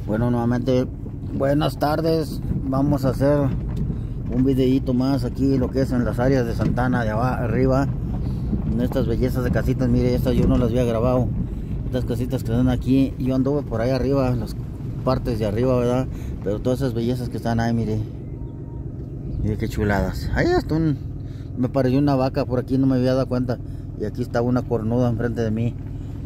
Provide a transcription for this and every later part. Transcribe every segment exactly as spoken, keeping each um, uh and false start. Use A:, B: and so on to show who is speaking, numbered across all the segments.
A: Bueno, nuevamente, buenas tardes. Vamos a hacer un videito más aquí, lo que es en las áreas de Santana, de abajo, arriba. En estas bellezas de casitas, mire, estas yo no las había grabado. Estas casitas que están aquí, yo anduve por ahí arriba, las partes de arriba, ¿verdad? Pero todas esas bellezas que están ahí, mire. Mire qué chuladas. Ahí está un... me pareció una vaca por aquí, no me había dado cuenta. Y aquí está una cornuda enfrente de mí.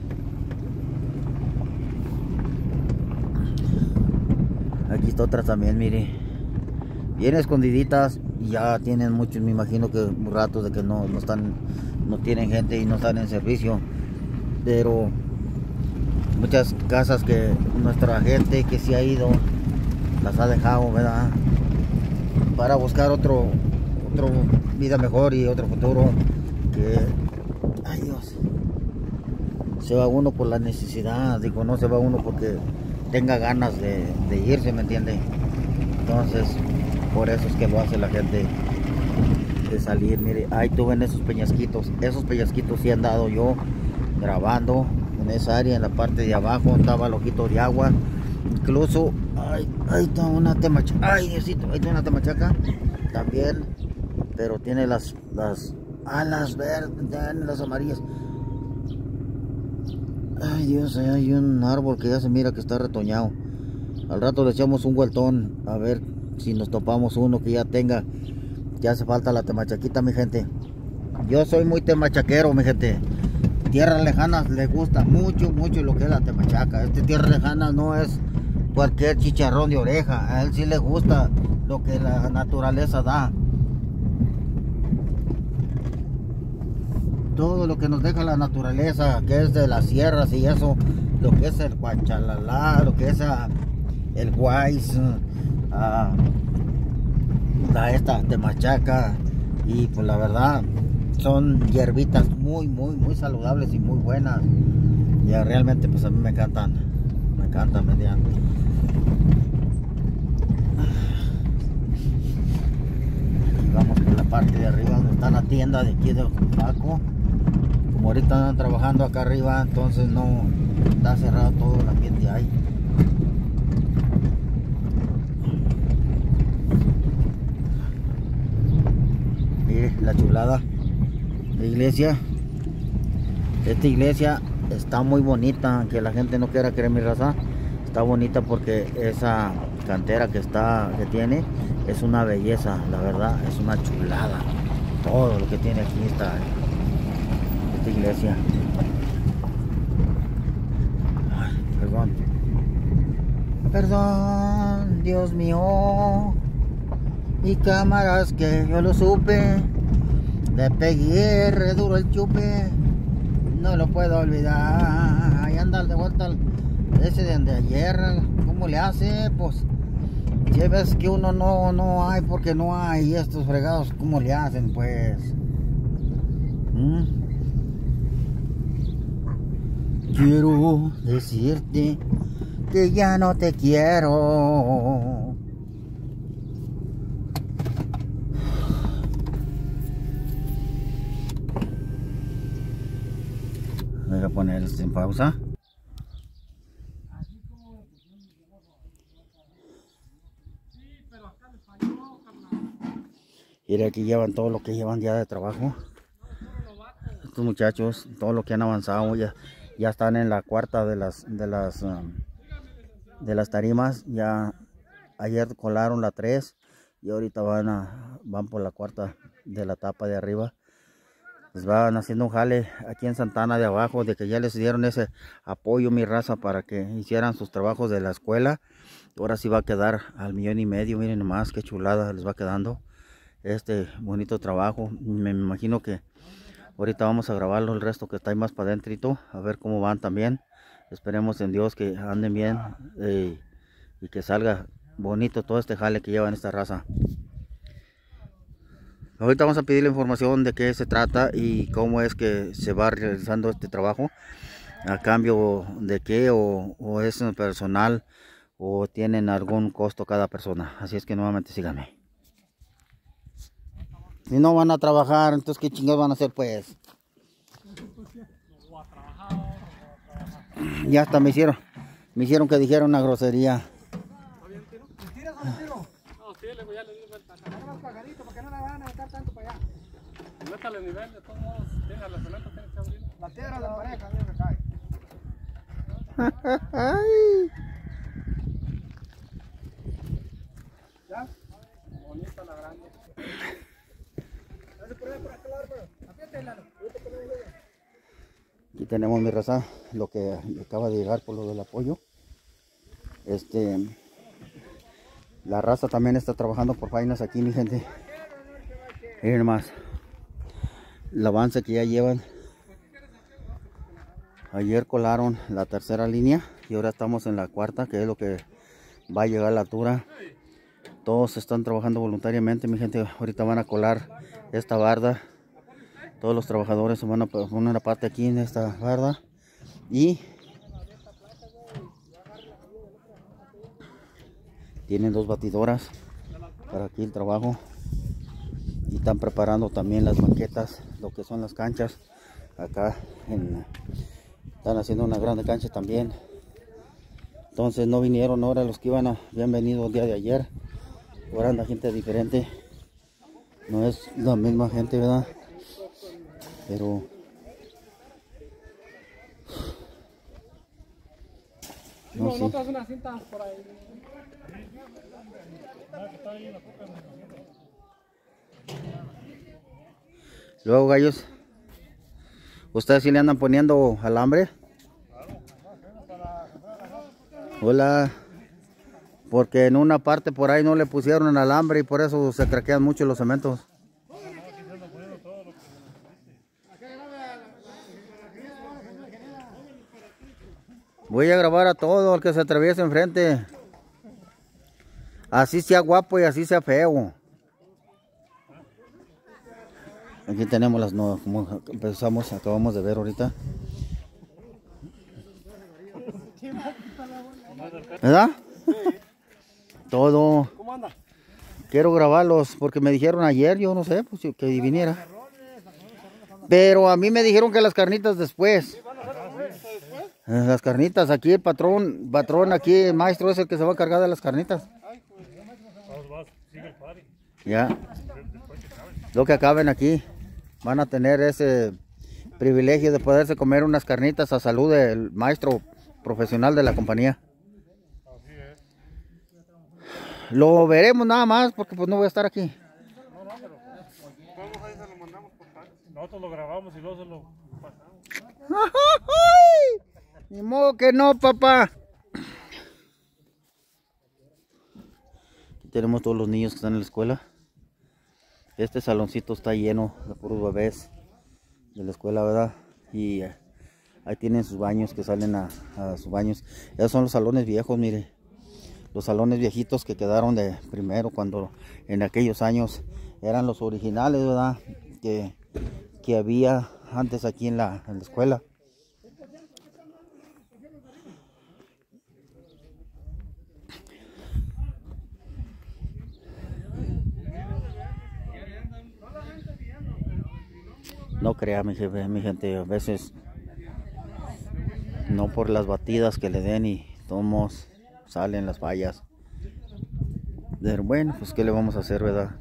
A: Aquí está otra también, mire. Bien escondiditas. Y ya tienen muchos, me imagino que ratos de que no, no están, no tienen gente y no están en servicio. Pero muchas casas que nuestra gente que se ha ido las ha dejado, ¿verdad? Para buscar otro, otro vida mejor y otro futuro. Que, ay Dios, se va uno por la necesidad, digo, no se va uno porque tenga ganas de, de irse, ¿me entiende? Entonces, por eso es que lo hace la gente, de salir. Mire, ahí tú ven esos peñasquitos, esos peñasquitos sí han dado yo grabando en esa área, en la parte de abajo, estaba el ojito de agua, incluso, ay, ahí está una temachaca, ay Diosito, ahí está una temachaca, también, pero tiene las, las alas verdes, las amarillas. Ay Dios, hay un árbol que ya se mira que está retoñado. Al rato le echamos un vueltón a ver si nos topamos uno que ya tenga. Ya hace falta la temachaquita, mi gente. Yo soy muy temachaquero, mi gente. Tierras lejanas le gusta mucho, mucho lo que es la temachaca. Este tierras lejanas no es cualquier chicharrón de oreja. A él sí le gusta lo que la naturaleza da. Todo lo que nos deja la naturaleza, que es de las sierras y eso, lo que es el guachalalá, lo que es uh, el guais, uh, la esta temachaca, y pues la verdad son hierbitas muy, muy, muy saludables y muy buenas. Ya realmente pues a mí me encantan, me encantan, me digan. Y vamos por la parte de arriba donde está la tienda de aquí de Paco. Como ahorita andan trabajando acá arriba, entonces no está cerrado todo el ambiente ahí. Mire la chulada de iglesia. Esta iglesia está muy bonita, aunque la gente no quiera creer mi raza. Está bonita porque esa cantera que está, que tiene, es una belleza, la verdad, es una chulada. Todo lo que tiene aquí está. Iglesia. Ay, perdón. Perdón, Dios mío. Y cámaras que yo lo supe. Le pegué re duro el chupe. No lo puedo olvidar. Ahí anda de vuelta el, ese de ayer. ¿Cómo le hace? Pues si ves que uno no, no hay porque no hay estos fregados, ¿cómo le hacen? Pues ¿Mm? Quiero decirte que ya no te quiero. Voy a poner esto en pausa. Y aquí llevan todo lo que llevan ya de trabajo. Estos muchachos, todo lo que han avanzado ya. Ya están en la cuarta de las de las um, de las tarimas. Ya ayer colaron la tres y ahorita van a van por la cuarta de la tapa de arriba. Les van haciendo un jale aquí en Santana de abajo, de que ya les dieron ese apoyo, mi raza, para que hicieran sus trabajos de la escuela. Ahora sí va a quedar al millón y medio. Miren nomás qué chulada les va quedando este bonito trabajo. Me imagino que ahorita vamos a grabarlo el resto que está ahí más para adentro, a ver cómo van también. Esperemos en Dios que anden bien eh, y que salga bonito todo este jale que llevan esta raza. Ahorita vamos a pedir la información de qué se trata y cómo es que se va realizando este trabajo, a cambio de qué, o, o es personal o tienen algún costo cada persona. Así es que nuevamente síganme. Si no van a trabajar, entonces qué chingados van a hacer pues. Ya hasta me hicieron, me hicieron que dijera una grosería.
B: sacar tanto para allá.
C: Métale el nivel, de todos modos, tiene la cemento, tiene que abrir.
B: La tierra de pareja, mira que cae. ¿Ya?
C: Bonita la grande.
A: Aquí tenemos mi raza, lo que acaba de llegar por lo del apoyo. Este, la raza también está trabajando por vainas aquí, mi gente. Miren más el avance que ya llevan. Ayer colaron la tercera línea y ahora estamos en la cuarta, que es lo que va a llegar a la altura. Todos están trabajando voluntariamente, mi gente. Ahorita van a colar esta barda. Todos los trabajadores se van a poner una parte aquí en esta barda. Y tienen dos batidoras para aquí el trabajo. Y están preparando también las banquetas, lo que son las canchas. Acá en, están haciendo una grande cancha también. Entonces no vinieron ahora los que iban a, habían venido el día de ayer. Ahora anda gente diferente. No es la misma gente, ¿verdad? Pero no,
C: No,
A: sí.
C: no traes una cinta por ahí.
A: Luego, gallos, ¿ustedes sí le andan poniendo alambre? Hola. Porque en una parte por ahí no le pusieron alambre y por eso se craquean mucho los cementos. Voy a grabar a todo el que se atraviese enfrente. Así sea guapo y así sea feo. Aquí tenemos las nuevas, como empezamos, acabamos de ver ahorita. ¿Verdad? Todo.
C: ¿Cómo anda?
A: Quiero grabarlos porque me dijeron ayer, yo no sé, pues que viniera. Pero a mí me dijeron que las carnitas después. Las carnitas, aquí el patrón, patrón aquí, el maestro es el que se va a encargar de las carnitas. Ya. Lo que acaben aquí, van a tener ese privilegio de poderse comer unas carnitas a salud del maestro profesional de la compañía. Lo veremos nada más porque pues no voy a estar aquí.
C: No, no, pero vamos ahí, se lo mandamos por fax. Nosotros lo grabamos y luego se lo pasamos.
A: Ni modo que no, papá. Aquí tenemos todos los niños que están en la escuela. Este saloncito está lleno de puros bebés de la escuela, ¿verdad? Y eh, ahí tienen sus baños que salen a, a sus baños. Esos son los salones viejos, mire. Los salones viejitos que quedaron de primero cuando en aquellos años eran los originales, ¿verdad? Que, que había antes aquí en la, en la escuela. No crea mi jefe, mi gente, a veces no por las batidas que le den y tomos salen las fallas. Pero bueno, pues qué le vamos a hacer, ¿verdad?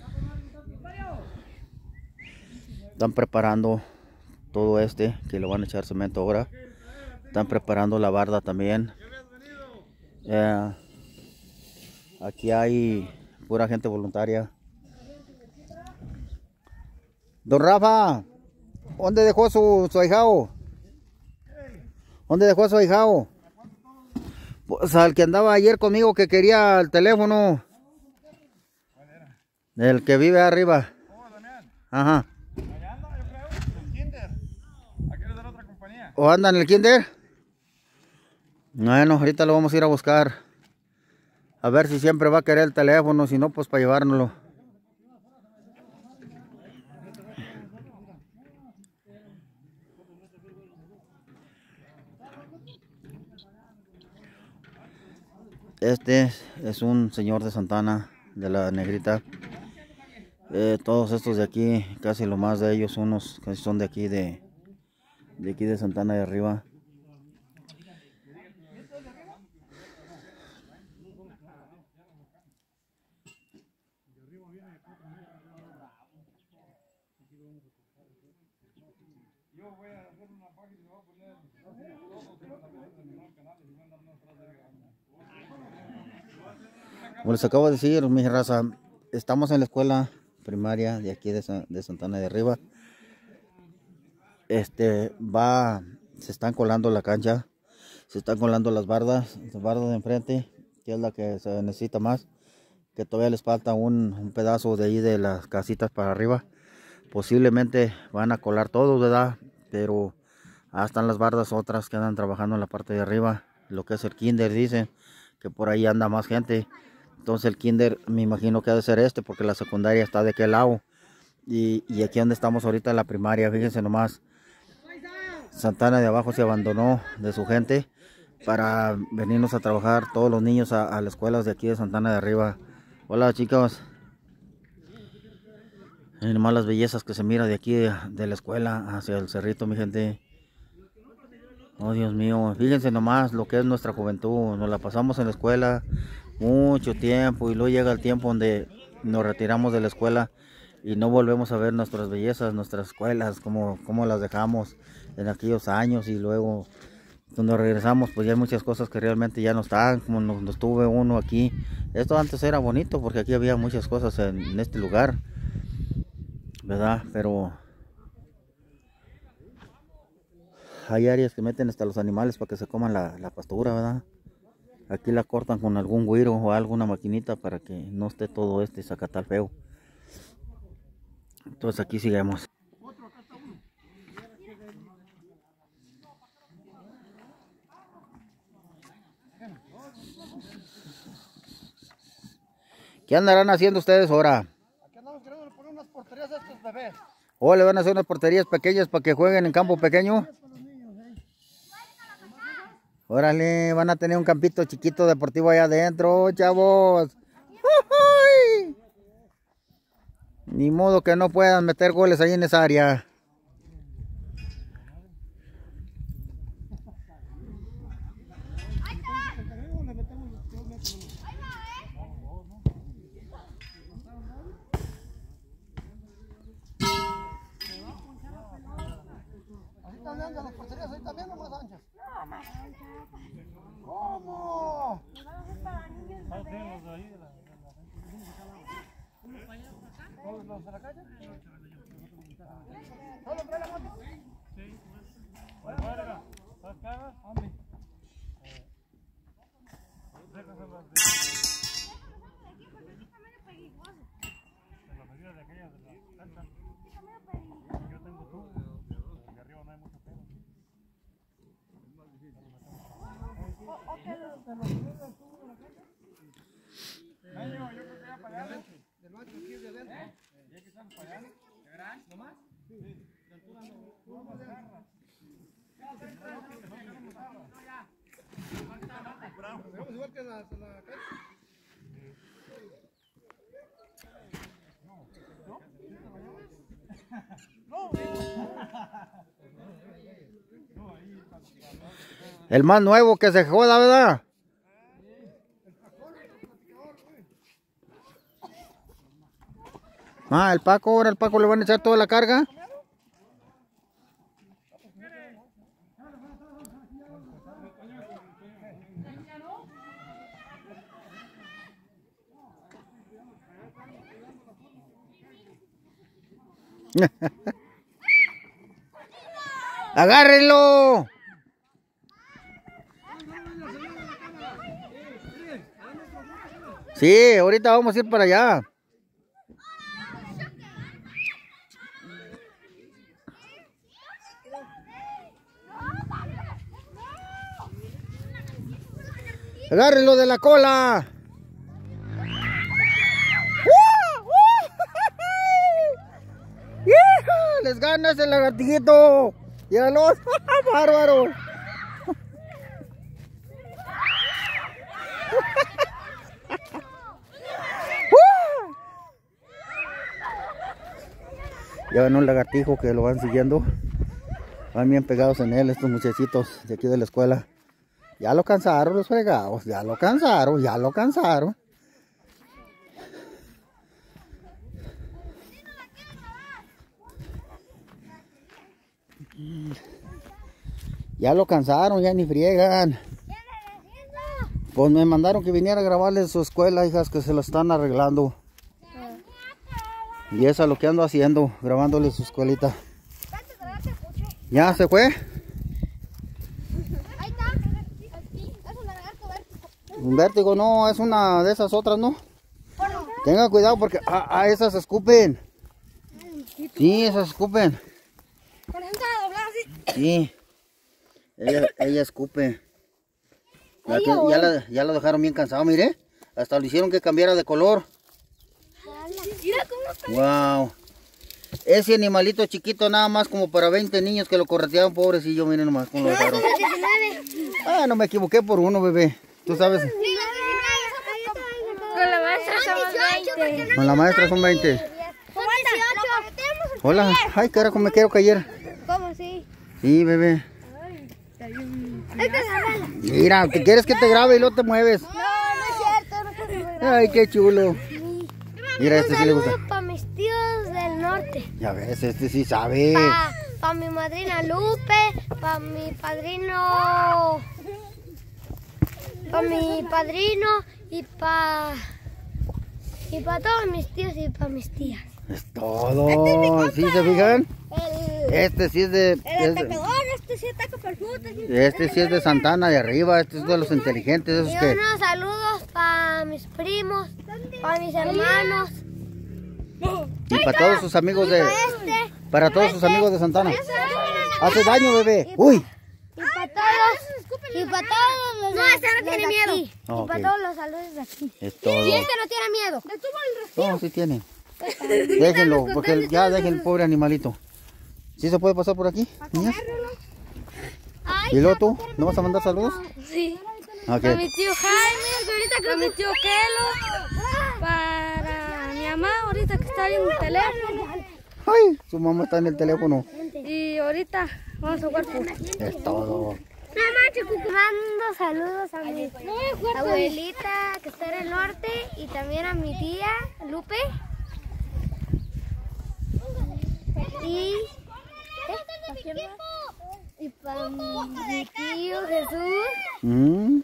A: Están preparando todo este, que le van a echar cemento ahora. Están preparando la barda también. Eh, aquí hay pura gente voluntaria. Don Rafa, ¿dónde dejó su, su ahijado? ¿Dónde dejó a su ahijado? Pues al que andaba ayer conmigo que quería el teléfono. El que vive arriba.
B: ¿Cómo, Damián?
A: Ajá.
B: Allá anda, yo creo, el kinder. Aquí es de la otra compañía.
A: ¿O anda en el kinder? Bueno, ahorita lo vamos a ir a buscar. A ver si siempre va a querer el teléfono, si no, pues para llevárnoslo. Este es un señor de Santana, de la Negrita. Eh, todos estos de aquí, casi lo más de ellos, unos casi son de aquí, de, de aquí de Santana de arriba.
B: Yo voy a hacer una página y voy a poner todos que también en el canal y van a dar más atrás de
A: Como les acabo de decir, mi raza, estamos en la escuela primaria de aquí de, San, de Santana de Arriba. Este va, se están colando la cancha, se están colando las bardas, las bardas de enfrente, que es la que se necesita más, que todavía les falta un, un pedazo de ahí de las casitas para arriba. Posiblemente van a colar todos, ¿verdad? Pero ahí están las bardas otras que andan trabajando en la parte de arriba, lo que es el kinder, dicen que por ahí anda más gente. Entonces el kinder me imagino que ha de ser este, porque la secundaria está de aquel lado. Y, y aquí donde estamos ahorita en la primaria, fíjense nomás, Santana de abajo se abandonó de su gente para venirnos a trabajar todos los niños a, a las escuelas de aquí de Santana de Arriba. Hola chicos. Miren nomás las bellezas que se mira de aquí de, de la escuela hacia el cerrito, mi gente. Oh Dios mío, fíjense nomás lo que es nuestra juventud. Nos la pasamos en la escuela mucho tiempo y luego llega el tiempo donde nos retiramos de la escuela y no volvemos a ver nuestras bellezas, nuestras escuelas, como, como las dejamos en aquellos años, y luego cuando regresamos pues ya hay muchas cosas que realmente ya no están como nos, nos tuve uno aquí. Esto antes era bonito porque aquí había muchas cosas en, en este lugar, ¿verdad? Pero hay áreas que meten hasta los animales para que se coman la, la pastura, ¿verdad? Aquí la cortan con algún güiro o alguna maquinita para que no esté todo este zacatal feo. Entonces aquí sigamos. ¿Qué andarán haciendo ustedes ahora?
B: Aquí andamos queriendo poner unas porterías a estos bebés.
A: ¿O le van a hacer unas porterías pequeñas para que jueguen en campo pequeño? Órale, van a tener un campito chiquito deportivo allá adentro, chavos. ¡Uy! Ni modo que no puedan meter goles ahí en esa área.
B: Así están anchas las porterías, ahí también o más anchas. No, más anchas. ¿Cómo? ¿Todos los de la calle? ¿Todos traen la moto? Sí. ¿Cuál? ¿Las caras? ¿Dónde? Yo tengo tú, de arriba no hay mucho pelo. Yo creo que ya para allá, del otro aquí de adentro. Ya que estamos para allá, ¿de verán? ¿Nomás? Sí. De altura no. Vamos a agarrar. Vamos igual que la calle.
A: El más nuevo que se joda, ¿verdad? Ah, el Paco, ahora el Paco le van a echar toda la carga. ¡Agárrenlo! Sí, ahorita vamos a ir para allá. Agárrenlo de la cola. Les gana ese lagartijito. Llévalos. Bárbaro. Ya ven un lagartijo que lo van siguiendo. Van bien pegados en él estos muchachitos de aquí de la escuela. Ya lo cansaron los fregados. Ya lo cansaron, ya lo cansaron. Ya lo cansaron, ya ni friegan. Pues me mandaron que viniera a grabarles su escuela, hijas, que se lo están arreglando. Y eso es lo que ando haciendo, grabándole su escuelita. ¿Ya se fue?
D: Ahí está. Es un lagarto vértigo.
A: Un vértigo, no, es una de esas otras, ¿no? Tenga cuidado porque a, a esas escupen. Sí, esas escupen.
D: Por ejemplo, doblar así.
A: Sí. Ella, ella escupe. Ya, que- ya, la, ya lo dejaron bien cansado, mire. Hasta lo hicieron que cambiara de color.
D: Mira cómo está.
A: Wow. Ese animalito chiquito nada más como para veinte niños que lo correteaban, pobrecillo, miren nomás cómo lo dejaron. Ah, no me equivoqué por uno, bebé. Tú sabes,
D: Con la maestra somos veinte.
A: con la maestra son veinte.
D: Son dieciocho.
A: Hola. Ay, carajo, me quiero caer.
D: ¿Cómo sí?
A: Sí, bebé.
D: Esta es la mala.
A: Mira, ¿te quieres que te grabe y luego te mueves?
D: No, no es cierto. No puedo grabar.
A: Ay, qué chulo. Mira, este sí le gusta.
D: Para mis tíos del norte.
A: Ya ves, este sí sabe.
D: Para pa mi madrina Lupe. Para mi padrino. Para mi padrino. Y para. Y para todos mis tíos y para mis tías.
A: Es todo. ¿Sí se fijan?
D: El,
A: Este sí es de...
D: el
A: es de-
D: atacador, este sí ataca por frutas.
A: Este sí es de Santana de arriba. Este es de los inteligentes. Esos
D: Y
A: que...
D: unos saludos para mis primos, para mis hermanos.
A: Y para todos sus amigos de...
D: Para este.
A: Para todos sus amigos de Santana. Hace daño, bebé. Uy.
D: Y para todos. Y para todos los. No, este no tiene miedo. Y
A: Ok.
D: para todos los saludos de aquí.
A: Es todo.
D: Y este no tiene miedo.
A: No, sí tiene. Déjenlo, porque ya dejen el pobre animalito. ¿Sí se puede pasar por aquí, niñas?
D: Ay,
A: ¿Y luego tú? ¿No vas a mandar saludos?
D: sí.
A: Ok.
D: Para mi tío Jaime, para mi tío Kelo, para mi mamá ahorita que está en el teléfono.
A: Ay, su mamá está en el teléfono.
D: Y ahorita vamos a jugar fútbol.
A: Es todo.
D: Mando saludos a mi abuelita que está en el norte y también a mi tía Lupe. Y, y para mi tío Jesús.
A: Mm,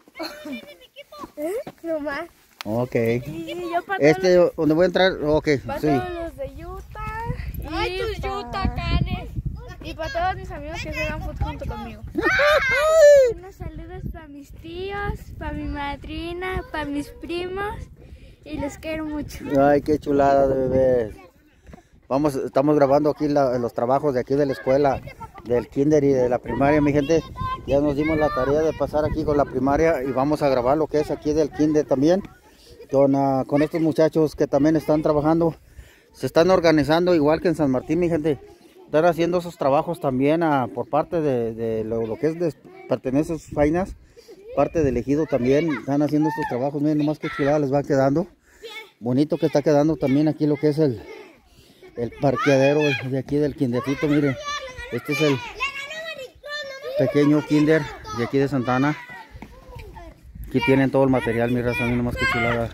D: No más.
A: ok.
D: Y yo para
A: Este, donde voy a entrar, ok, sí.
D: los de Utah. Ay, tus Utah canes. Y para todos mis amigos que juegan fútbol junto conmigo. Unos saludos para mis tíos, para mi madrina, para mis primos. Y los quiero mucho.
A: Ay, qué chulada de bebés. Vamos, estamos grabando aquí la- los trabajos de aquí de la escuela, del kinder y de la primaria, mi gente. Ya nos dimos la tarea de pasar aquí con la primaria y vamos a grabar lo que es aquí del kinder también. Con, ah, con estos muchachos que también están trabajando. Se están organizando igual que en San Martín, mi gente. Están haciendo esos trabajos también ah, por parte de, de lo, lo que es de pertenece a sus fainas. Parte del ejido también están haciendo estos trabajos. Miren nomás qué chulada les va quedando. Bonito que está quedando también aquí lo que es el, el parqueadero de aquí del kindercito. Miren, este es el pequeño kinder de aquí de Santana. Aquí tienen todo el material, mi raza, miren nomás qué chulada.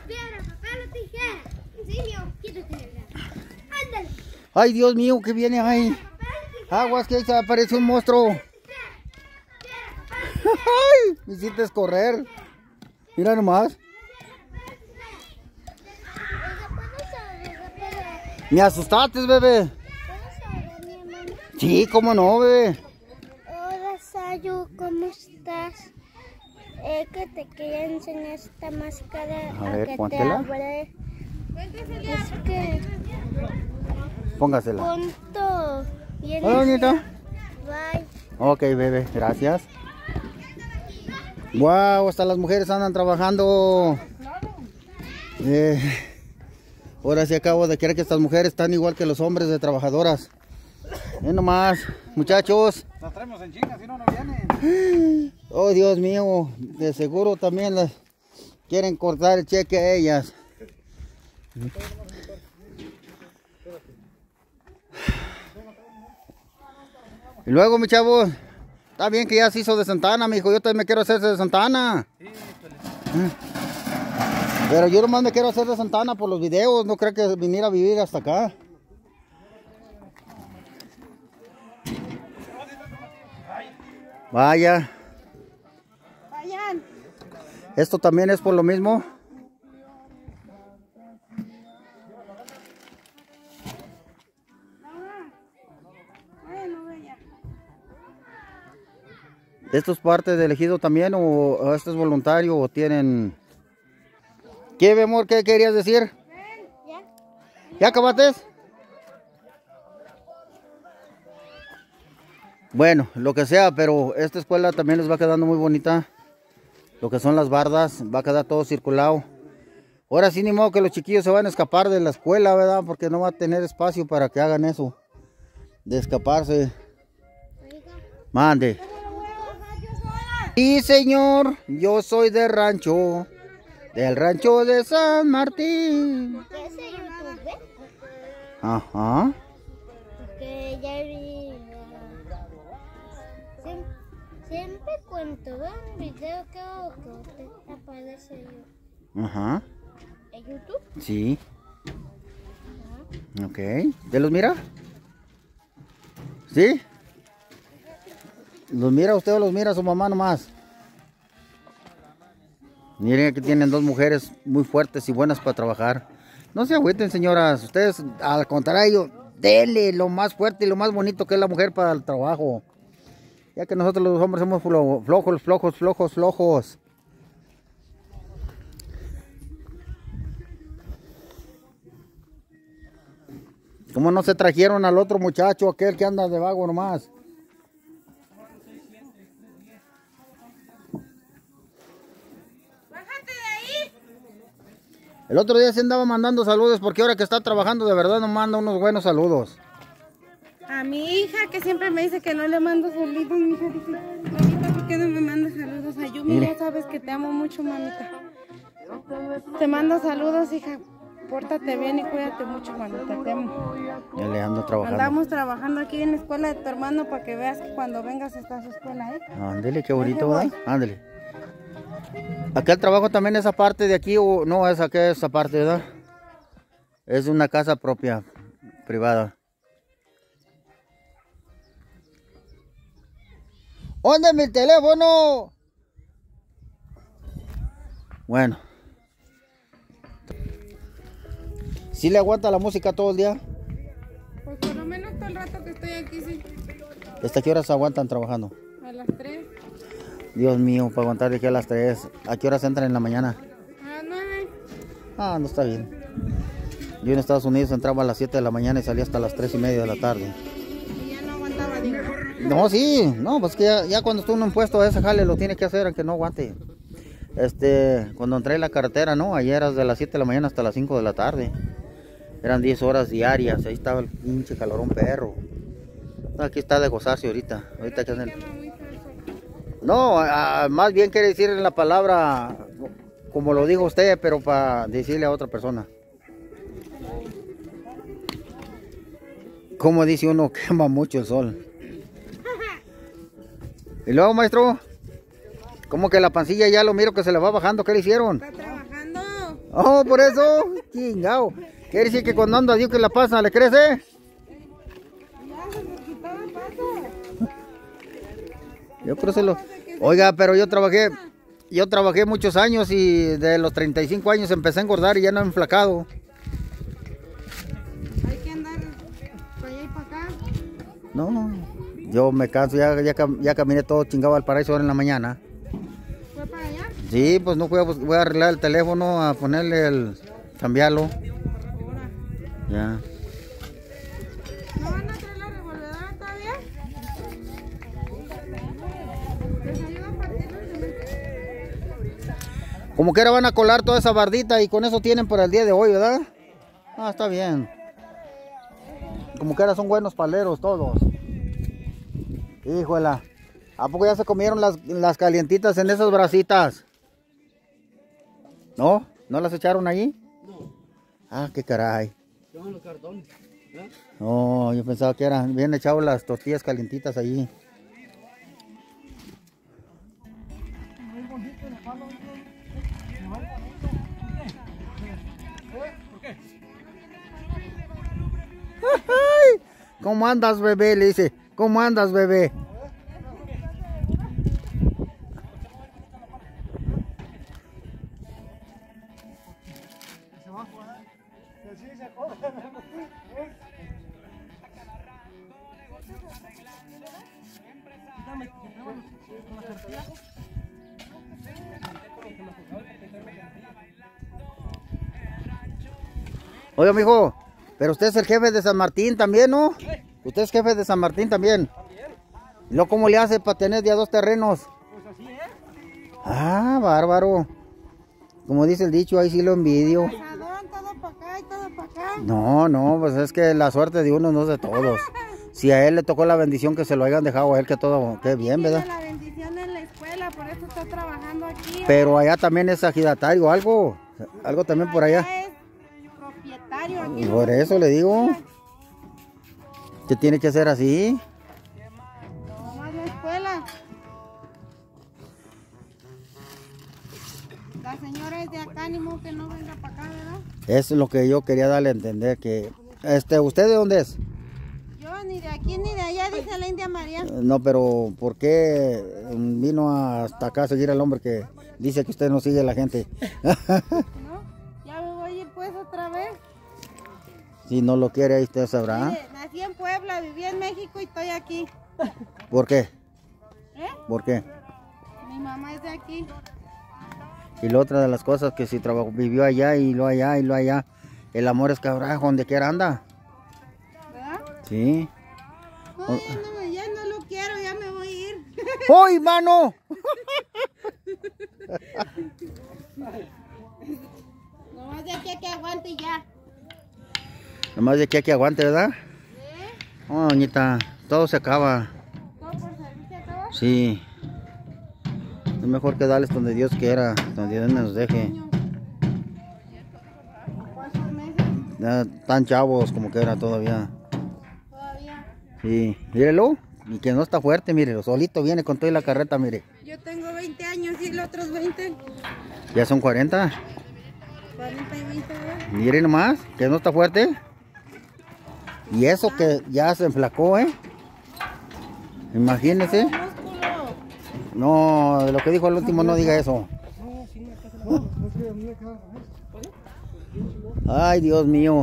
A: Ay, Dios mío, ¿qué viene ahí? Aguas, que se aparece un monstruo. Ay, me hiciste correr. Mira nomás. Me asustaste, bebé. Sí, cómo no, bebé.
D: Hola Sayu, ¿cómo estás? Eh, que te quería enseñar esta máscara
A: A ver,
D: que
A: póntela.
D: te hablé. Es que
A: Póngasela.
D: punto. Bien,
A: Hola, bonito.
D: bye.
A: Ok, bebé, gracias. Wow, hasta las mujeres andan trabajando. Eh, ahora sí acabo de creer que estas mujeres están igual que los hombres de trabajadoras. Ven nomás, muchachos.
B: Nos traemos en chinga, si no, no vienen.
A: Oh, Dios mío, de seguro también les quieren cortar el cheque a ellas. Y luego, mi chavo, está bien que ya se hizo de Santana, mijo. Yo también me quiero hacer de Santana. Pero yo nomás me quiero hacer de Santana por los videos. No creo que viniera a vivir hasta acá. Vaya.
B: Vayan.
A: ¿Esto también es por lo mismo?
B: Bueno, vaya.
A: ¿Esto es parte del ejido también o, o esto es voluntario o tienen...? ¿Qué, mi amor? ¿Qué querías decir?
D: ¿Ya?
A: ¿Ya acabaste? Bueno, lo que sea, pero esta escuela también les va quedando muy bonita. Lo que son las bardas, va a quedar todo circulado. Ahora sí, ni modo que los chiquillos se van a escapar de la escuela, ¿verdad? Porque no va a tener espacio para que hagan eso. De escaparse. Mande. Sí, señor, yo soy de rancho. Del rancho de San Martín.
D: ¿Qué es YouTube?
A: Ajá.
D: Porque ya vi... Siempre, siempre cuento un video que hago que te aparece
A: Ajá.
D: en YouTube.
A: Sí. Ok. ¿Ya los mira? ¿Sí? ¿Los mira usted o los mira su mamá nomás? Miren que tienen dos mujeres muy fuertes y buenas para trabajar. No se agüiten, señoras. Ustedes, al contrario, denle lo más fuerte y lo más bonito que es la mujer para el trabajo. Ya que nosotros los hombres somos flo- flojos, flojos, flojos, flojos. ¿Cómo no se trajeron al otro muchacho, aquel que anda de vago nomás?
B: Bájate de ahí.
A: El otro día se andaba mandando saludos porque ahora que está trabajando de verdad nos manda unos buenos saludos.
B: A mi hija que siempre me dice que no le mando saludos, mi hija dice, mamita, ¿por qué no me mandas saludos? A Yumi,
A: Mire.
B: ya sabes que te amo mucho, mamita. Te mando saludos, hija. Pórtate bien y cuídate mucho, mamita. Te amo.
A: Ya le ando trabajando.
B: Andamos trabajando aquí en la escuela de tu hermano para que veas que cuando vengas está a su escuela, ¿eh?
A: Ándele, qué bonito,
B: voy.
A: ¿verdad? Ándele. Aquel trabajo también esa parte de aquí o no es aquí esa parte, ¿verdad? Es una casa propia, privada. ¿Dónde es mi teléfono? Bueno. ¿Sí le aguanta la música todo el día?
B: Pues por lo menos todo el rato que estoy aquí, sí.
A: ¿Hasta qué horas aguantan trabajando?
B: A las tres.
A: Dios mío, para aguantar de aquí a las tres. ¿A qué horas entran en la mañana?
B: A las nueve.
A: Ah, no está bien. Yo en Estados Unidos entraba a las siete de la mañana y salía hasta las tres y media de la tarde.
B: Y ya no aguantaba, digo.
A: No, sí, no, pues que ya, ya cuando está uno impuesto a ese jale lo tiene que hacer aunque no aguante. Este, cuando entré en la carretera, no, ayer era de las siete de la mañana hasta las cinco de la tarde. Eran diez horas diarias, ahí estaba el pinche calorón perro. Aquí está de gozarse ahorita. Ahorita que hacen... No, a- a- más bien quiere decir la palabra como lo dijo usted, pero para decirle a otra persona. Como dice uno, quema mucho el sol. Y luego, maestro, como que la pancilla ya lo miro que se le va bajando, ¿qué le hicieron?
B: Está trabajando.
A: Oh, por eso, chingao. Quiere decir que cuando anda Dios que la pasa, ¿le crece?
B: Ya se nos quitó el paso.
A: Yo creo que lo... Oiga, pero yo trabajé, yo trabajé muchos años y de los treinta y cinco años empecé a engordar y ya no he enflacado.
B: Hay que andar para allá y para acá.
A: No, yo me canso, ya, ya, cam- ya caminé todo chingado al paraíso ahora en la mañana.
B: ¿Fue para allá?
A: Sí, pues no fui a, bus- voy a arreglar el teléfono, a ponerle el, cambiarlo.
B: Ahora.
A: Ya.
B: ¿No van a traer la revolvedora todavía? ¿Les ayuda a partir los cementos?
A: Como que ahora van a colar toda esa bardita y con eso tienen para el día de hoy, ¿verdad? Ah, está bien. Como que ahora son buenos paleros todos. Híjola. ¿A poco ya se comieron las, las calientitas en esas brasitas? ¿No? ¿No las echaron allí? No. Ah, qué caray.
E: los cartones. ¿Eh?
A: No, yo pensaba que eran bien echados las tortillas calientitas allí. Ay, ¿cómo andas, bebé? Le dice, ¿cómo andas, bebé?
B: Sí, se acuerdan.
A: Oiga, mijo, pero usted es el jefe de San Martín también, ¿no? Usted es jefe de San Martín también. ¿Y luego cómo le hace para tener ya dos terrenos?
B: Pues así es.
A: Ah, bárbaro. Como dice el dicho, ahí sí lo envidio.
F: Casadón, todo para acá y todo para acá.
A: No, no, pues es que la suerte de uno no es de todos. Si a él le tocó la bendición que se lo hayan dejado a él, que todo, qué bien, ¿verdad?
F: Tiene la bendición en la escuela, por eso está trabajando aquí.
A: Pero allá también es agitatario, algo, algo también por allá.
F: Es propietario aquí.
A: Y por eso le digo, que tiene que ser así.
F: Nomás la escuela. La señora es de acá, ni modo que no venga para acá, ¿verdad?
A: Eso es lo que yo quería darle a entender, que, este, ¿usted de dónde es?
F: Yo ni de aquí ni de allá, dice la India María.
A: No, pero ¿por qué vino hasta acá a seguir al hombre que dice que usted no sigue a la gente?
F: ¿No? Ya me voy a ir pues otra vez.
A: Si no lo quiere, ahí usted sabrá.
F: Mire, nací en Puebla, viví en México y estoy aquí.
A: ¿Por qué?
F: ¿Eh?
A: ¿Por qué?
F: Mi mamá es de aquí.
A: Y la otra de las cosas que si trabajó, vivió allá y lo allá y lo allá, el amor es cabrajo, donde quiera anda.
F: ¿Verdad?
A: Sí.
F: No, ya no, ya no lo quiero, ya me voy a ir.
A: ¡Uy, mano!
F: Nomás de aquí a que aguante ya.
A: Nomás de aquí a que aguante, ¿verdad?
F: ¿Eh?
A: Oh, doñita, todo se acaba.
F: ¿Todo por servir se acaba?
A: Sí. Es mejor que darles donde Dios quiera, donde Dios nos deje.
F: ¿Cuántos meses?
A: Ya están chavos como que era todavía.
F: Todavía.
A: Sí, mírelo. Y que no está fuerte, mírelo. Solito viene con toda la carreta, mire.
F: Yo tengo veinte años y los otros veinte.
A: Ya son cuarenta.
F: cuarenta y veinte, ¿verdad?
A: Miren nomás, que no está fuerte. Y eso que ya se enflacó, ¿eh? Imagínense.
F: Músculo.
A: No, de lo que dijo el último no diga eso. Ay, Dios mío.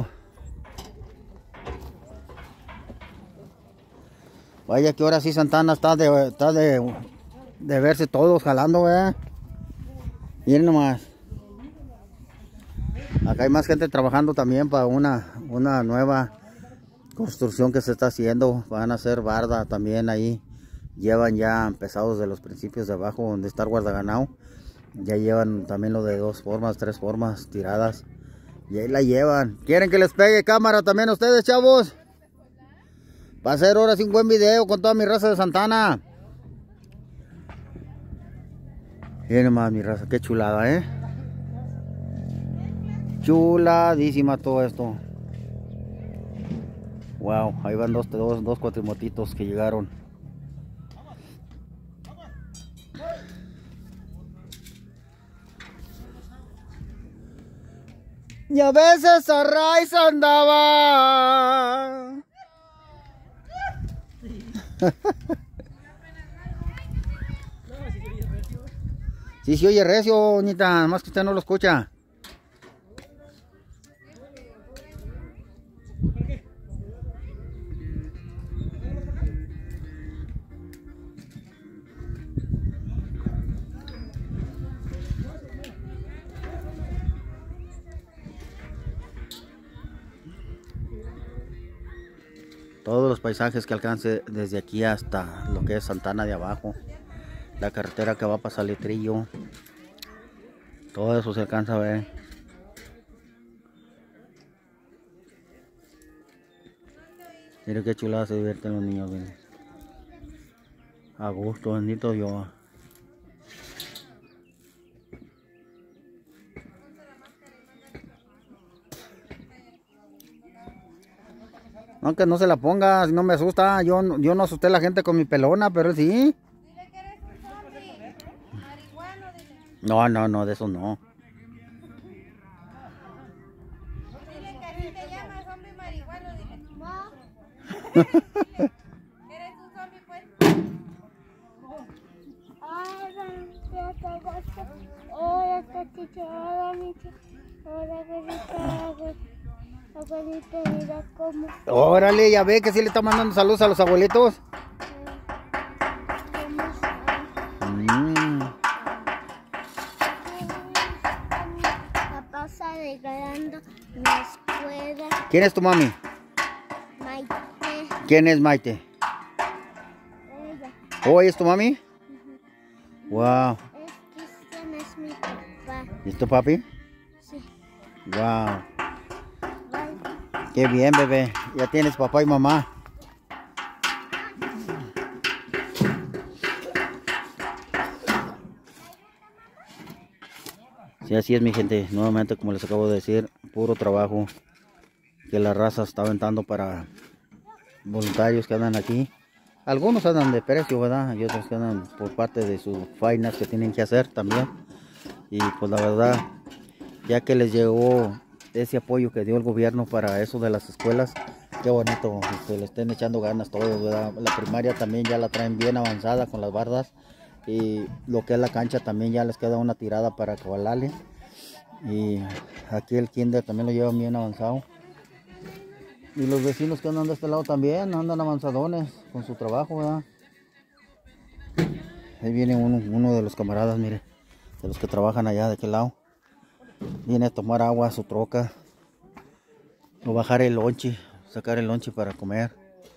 A: Vaya que ahora sí Santana está de, está de, de verse todos jalando, ¿verdad? Miren nomás. Acá hay más gente trabajando también para una, una nueva construcción que se está haciendo. Van a hacer barda también ahí. Llevan ya empezados de los principios de abajo donde está el guardaganao. Ya llevan también lo de dos formas, tres formas tiradas. Y ahí la llevan. ¿Quieren que les pegue cámara también a ustedes, chavos? Va a ser ahora sí un buen video con toda mi raza de Santana. Miren nomás mi raza, qué chulada, ¿eh? Chuladísima todo esto. Wow, ahí van dos, dos, dos cuatrimotitos que llegaron. Y a veces a raíz andaba. Sí, sí oye recio, doñita, más que usted no lo escucha. Todos los paisajes que alcance desde aquí hasta lo que es Santana de abajo, la carretera que va para Saletrillo, todo eso se alcanza a ver. Mira qué chulada se divierten los niños, miren. A gusto, bendito Dios. Aunque no se la ponga, si no me asusta. Yo, yo no asusté a la gente con mi pelona, pero él sí.
F: Dile que eres un zombie. Marihuano, dile.
A: No, no, no, de eso no.
F: Dile que así te llamas, zombie marihuano, dile. No. Eres un zombie, pues. Ay,
D: Hola, Tatita, hola, Micha. Hola, abuelita. Abuelita, mira cómo.
A: Órale, ya ve que sí le está mandando saludos a los abuelitos. Mm.
D: La pasa regalando la escuela.
A: ¿Quién es tu mami?
D: Maite.
A: ¿Quién es Maite?
D: Ella.
A: ¿Oh, ella es tu mami? Wow.
D: Es Cristian, es mi papá.
A: ¿Y es tu papi?
D: Sí.
A: Wow.
D: Bye.
A: Qué bien, bebé. Ya tienes papá y mamá. Sí, así es, mi gente. Nuevamente, como les acabo de decir, puro trabajo que la raza está aventando para voluntarios que andan aquí. Algunos andan de precio, ¿verdad? Y otros que andan por parte de sus faenas que tienen que hacer también. Y pues la verdad, ya que les llegó ese apoyo que dio el gobierno para eso de las escuelas, qué bonito, que le estén echando ganas todos, ¿verdad? La primaria también ya la traen bien avanzada con las bardas. Y lo que es la cancha también ya les queda una tirada para cabalale. Y aquí el kinder también lo llevan bien avanzado. Y los vecinos que andan de este lado también andan avanzadones con su trabajo, ¿verdad? Ahí viene uno, uno de los camaradas, mire, de los que trabajan allá de aquel lado. Viene a tomar agua a su troca. O bajar el lonche, sacar el lonche para comer.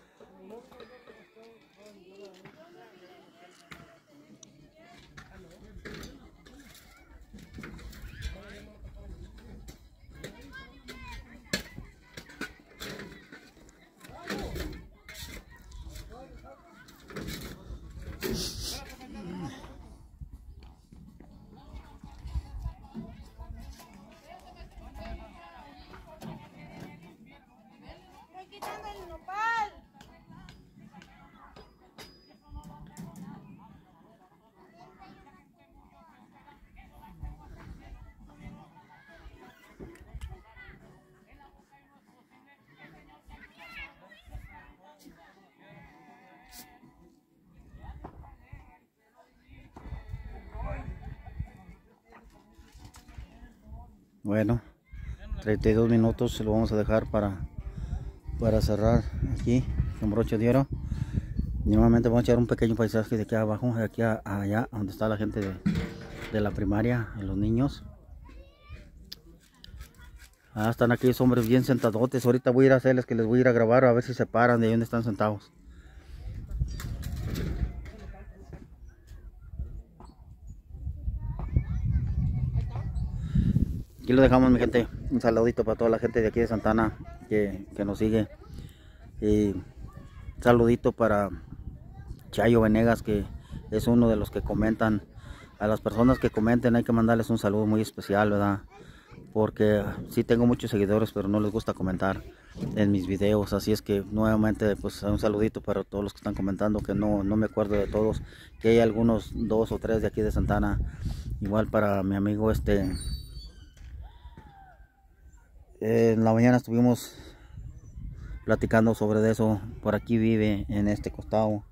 F: Estoy quitando el nopal.
A: Bueno, treinta y dos minutos se lo vamos a dejar para, para cerrar aquí con broche de oro. Y nuevamente vamos a echar un pequeño paisaje de aquí abajo, de aquí a, a allá, donde está la gente de, de la primaria, los niños. Ah, están aquí esos hombres bien sentadotes. Ahorita voy a ir a hacerles que les voy a ir a grabar a ver si se paran de ahí donde están sentados. Aquí lo dejamos, mi gente. Un saludito para toda la gente de aquí de Santana que, que nos sigue. Y un saludito para Chayo Venegas, que es uno de los que comentan. A las personas que comenten hay que mandarles un saludo muy especial, ¿verdad? Porque sí tengo muchos seguidores, pero no les gusta comentar en mis videos. Así es que nuevamente pues un saludito para todos los que están comentando, que no, no me acuerdo de todos. Que hay algunos dos o tres de aquí de Santana. Igual para mi amigo este... Eh, en la mañana estuvimos platicando sobre eso. Por aquí vive, en este costado,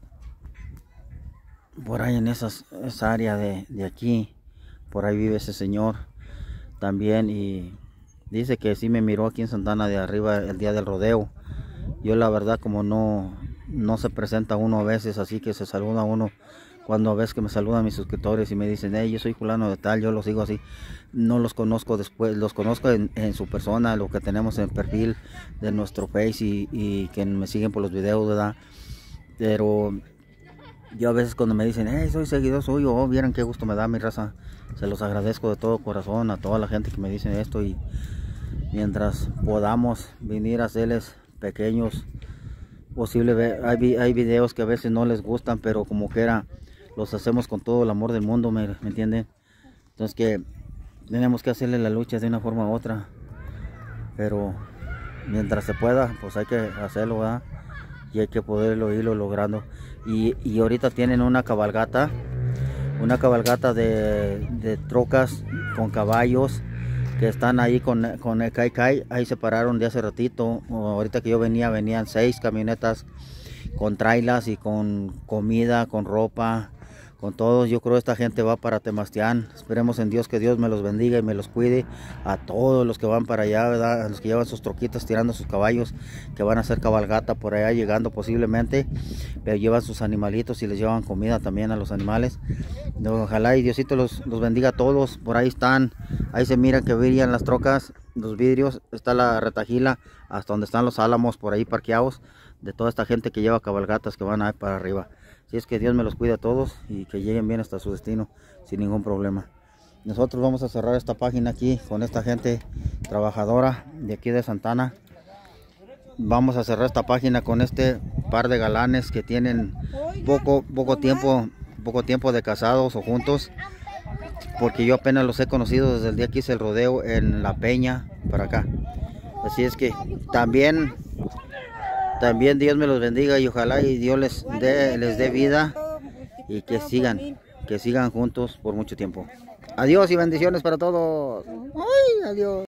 A: por ahí en esas, esa área de, de aquí, por ahí vive ese señor también. Y dice que sí me miró aquí en Santana de arriba el día del rodeo. Yo la verdad, como no, no se presenta uno a veces, así que se saluda uno. Cuando a veces que me saludan mis suscriptores y me dicen, hey, yo soy fulano de tal, yo los sigo así. No los conozco después, los conozco en, en su persona, lo que tenemos en el perfil de nuestro Face y, y que me siguen por los videos, ¿verdad? Pero yo a veces cuando me dicen, hey, soy seguidor suyo, oh, vieran qué gusto me da mi raza. Se los agradezco de todo corazón a toda la gente que me dice esto. Y mientras podamos venir a hacerles pequeños posible, hay, hay videos que a veces no les gustan, pero como quiera los hacemos con todo el amor del mundo, ¿me, me entienden? Entonces que tenemos que hacerle la lucha de una forma u otra, pero mientras se pueda, pues hay que hacerlo, ¿verdad? Y hay que poderlo irlo logrando. Y, y ahorita tienen una cabalgata, una cabalgata de, de trocas con caballos que están ahí con, con el Kai Kai. Ahí se pararon de hace ratito. Ahorita que yo venía, venían seis camionetas con trailers y con comida, con ropa, con todos. Yo creo que esta gente va para Temastián. Esperemos en Dios que Dios me los bendiga y me los cuide a todos los que van para allá, ¿verdad? A los que llevan sus troquitas tirando sus caballos, que van a hacer cabalgata por allá llegando posiblemente, pero llevan sus animalitos y les llevan comida también a los animales. Ojalá y Diosito los, los bendiga a todos. Por ahí están, ahí se miran que brillan las trocas, los vidrios, está la retajila hasta donde están los álamos por ahí parqueados de toda esta gente que lleva cabalgatas que van ahí para arriba. Si es que Dios me los cuida a todos y que lleguen bien hasta su destino sin ningún problema. Nosotros vamos a cerrar esta página aquí con esta gente trabajadora de aquí de Santana. Vamos a cerrar esta página con este par de galanes que tienen poco, poco tiempo, poco tiempo de casados o juntos, porque yo apenas los he conocido desde el día que hice el rodeo en La Peña para acá. Así es que también también Dios me los bendiga y ojalá y Dios les dé les dé vida y que sigan que sigan juntos por mucho tiempo. Adiós y bendiciones para todos. Ay, adiós.